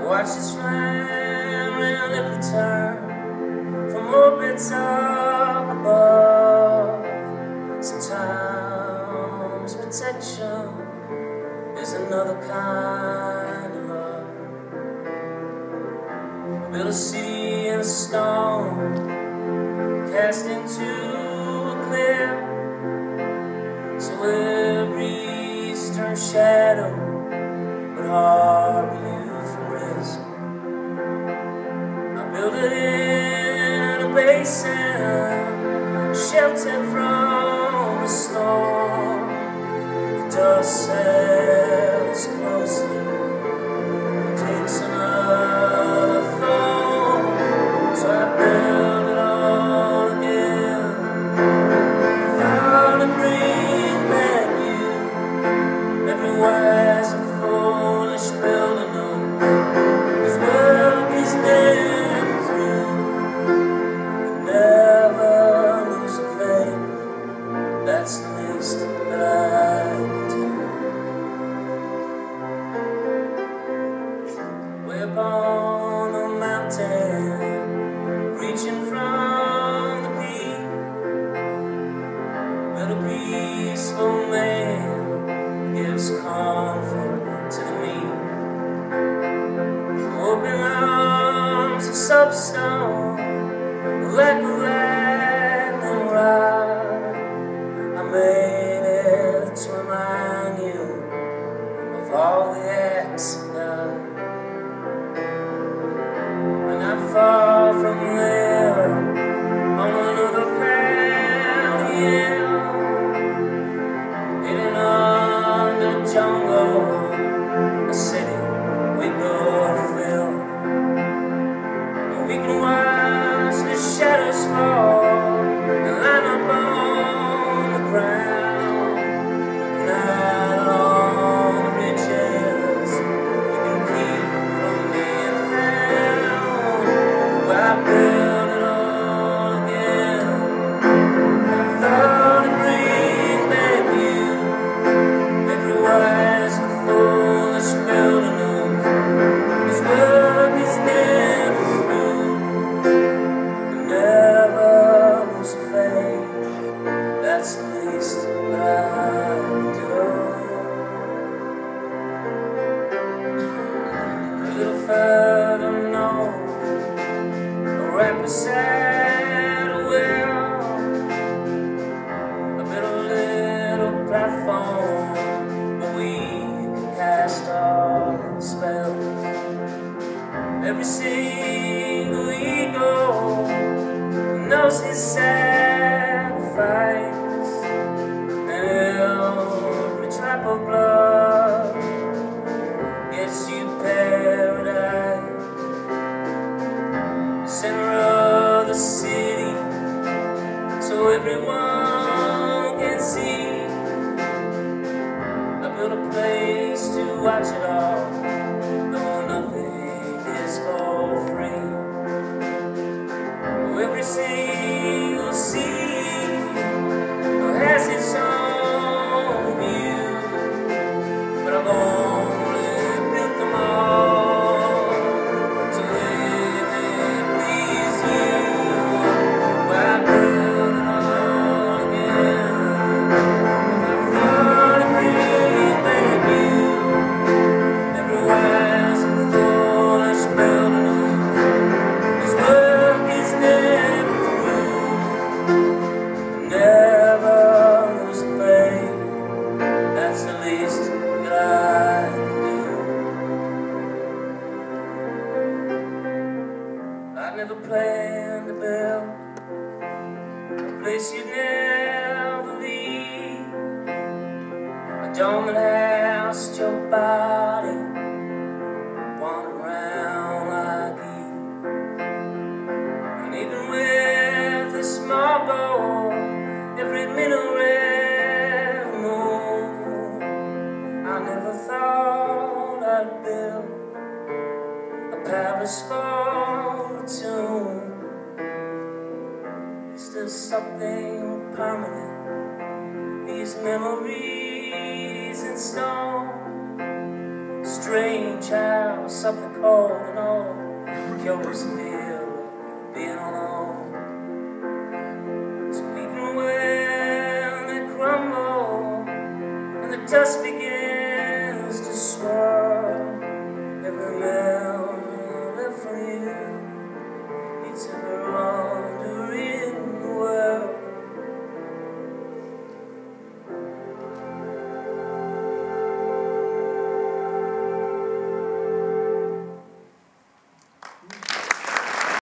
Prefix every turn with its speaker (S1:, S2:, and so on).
S1: watch this flying around every turn from orbits up above. Sometimes protection is another kind of love. I built a city in stone, cast into a cliff, so every stern shadow would harbor you from risk. I built it in a basin, sheltered from the storm. The dust settles closely, takes another fall. So I built it all again, without a bring back you. Every wise and foolish builder knows his work is never through. You never lose a faith, that's the least that I can do. Way up on a mountain, reaching from the peak, but a peaceful man gives comfort to the meek. Open arms of soapstone, like a lightning rod. I made it to remind you of all the acts of God. And not far from there, on another path, hidden under jungle, a city we go fill. And we can watch the shadows fall and line up on the ground. And out on the ridges, we can keep from being found. Well, I built it all again, I thought it'd bring back you. Every wise and foolish builder knows his work is never through. You never lose a faith, that's the least that I can do. A little further north, right beside a well, I built a little platform where we can cast our spells. Every single eagle knows his sacrifice, and every drop of blood gets you paradise. The center of the city, so everyone can see. I built a place to watch it all, though nothing is for free. Every single sea has its own view, but I've only built them all to live and please you. Well, I built it all again, I thought it'd bring back you. Every wise and foolish builder knows his work is never through. Never lose a faith, that's the least that I can do. I never planned to build a place you'd never leave, a dormant house at your body, wander around like Eve. And even with a small bow, every minaret moon, I never thought I'd build a palace for two. Is there something permanent? These memories in stone, strange how something cold and old. You always feel being alone. So even when they crumble and the dust